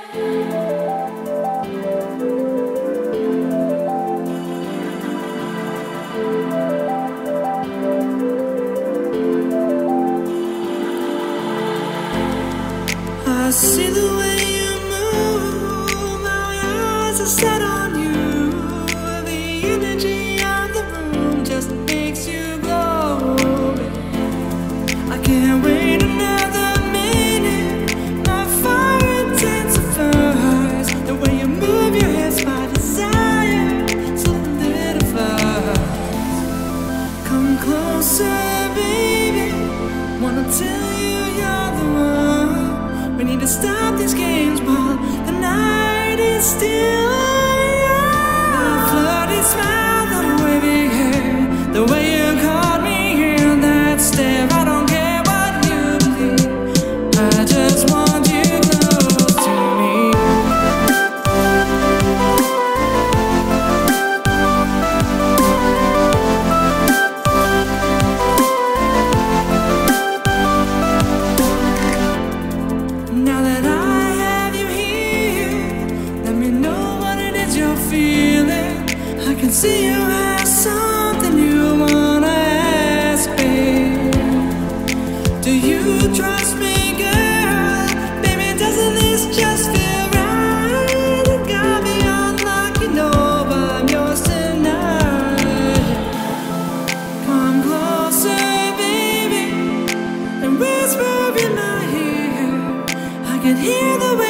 I see the way you move, my eyes are set on you. The energy of the room just makes you glow. I can't wait another minute, my fire intensifies. The way you move your hips, my desire solidifies. Come closer, baby, wanna tell you you're the one. We need to stop these games while the night is still young. The flirty smile, the wavy hair, the way you caught me here, that stare. I don't care what you believe, I just want you close to me. Now that I have you here, let me know what it is you're feeling. I can see you have something you wanna ask me. Do you trust me, girl? Baby, doesn't this just feel right? It got me unlocking over, I'm yours tonight. Come closer, baby, and whisper in my ear. I can hear the way